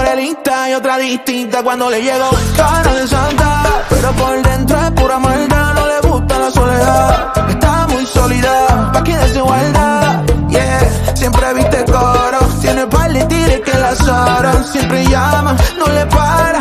modelista y otra distinta cuando le llego. Cara de santa, pero por dentro es pura maldad. No le gusta la soledad, está muy sólida, pa' que desigualdad. Yeah, siempre viste coro, tiene par de tigres que la azoran. Siempre llama, no le para.